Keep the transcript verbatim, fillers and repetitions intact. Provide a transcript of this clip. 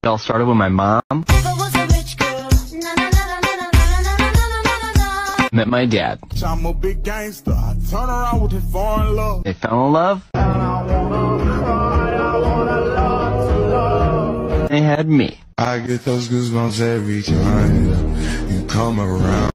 It all started with my mom. Met my dad. I'm a big gangster. I turn around with his foreign love. They fell in love. They had me. I get those goosebumps every time you come around.